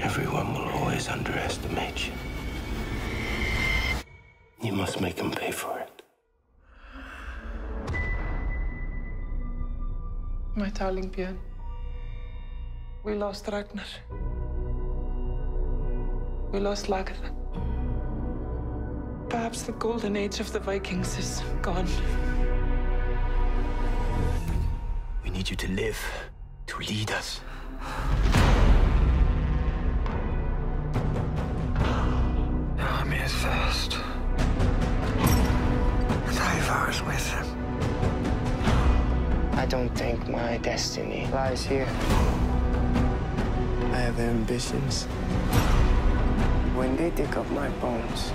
Everyone will always underestimate you. You must make them pay for it. My darling Björn, we lost Ragnar. We lost Lagertha. Perhaps the golden age of the Vikings is gone. We need you to live, to lead us. The army is vast. And Ivar is with him. I don't think my destiny lies here. I have ambitions. When they dig up my bones,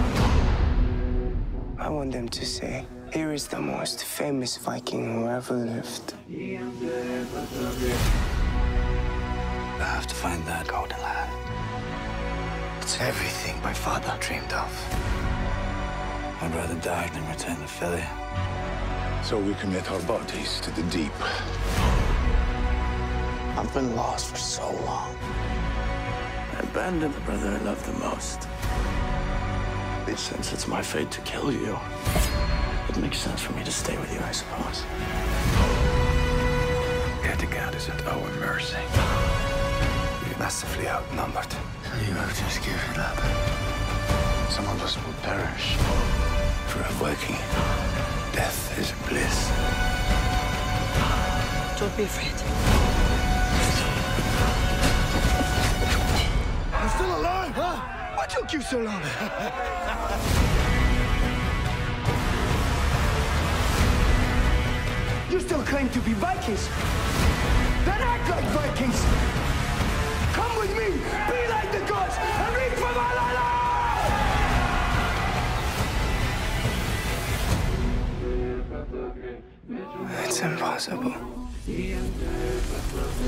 I want them to say, here is the most famous Viking who ever lived. I have to find that golden land. It's everything my father dreamed of. I'd rather die than return to Philly. So we commit our bodies to the deep. I've been lost for so long. I abandoned the brother I loved the most. Since it's my fate to kill you, it makes sense for me to stay with you, I suppose. Kattegat is at our mercy. We're massively outnumbered. You have just given it up. Some of us will perish. For a Viking, death is bliss. Don't be afraid. You're still alive, huh? What took you so long? You still claim to be Vikings? Then act like Vikings! Come with me! Be like the gods! And reach for Valhalla! It's impossible.